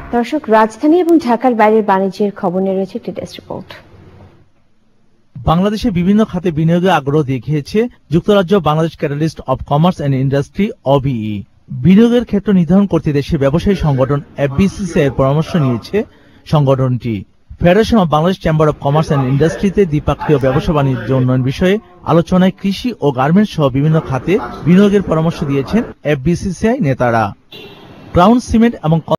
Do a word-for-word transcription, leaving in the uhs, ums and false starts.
দর্শক, রাজধানী এবং ঢাকার বাইরের বাণিজ্যের খবর নিয়ে রয়েছে একটি ডেস্ক রিপোর্ট। বাংলাদেশে বিভিন্ন খাতে বিনিয়োগে আগ্রহ দেখিয়েছে যুক্তরাজ্য Bangladesh catalyst of commerce and industry অবিই। বিনিয়োগের ক্ষেত্র নির্ধারণ করতে দেশের ব্যবসায়ী সংগঠন এফবিসিসিআই এর পরামর্শ নিয়েছে সংগঠনটি। Federation of Bangladesh chamber of commerce and ইন্ডাস্ট্রিতে দ্বিপাক্ষিক ব্যবসা বাণিজ্য উন্নয়ন বিষয়ে আলোচনায় কৃষি ও গার্মেন্টস সহ বিভিন্ন খাতে বিনিয়োগের পরামর্শ দিয়েছেন এফবিসিসিআই নেতারা। ক্রাউন সিমেন্ট এবং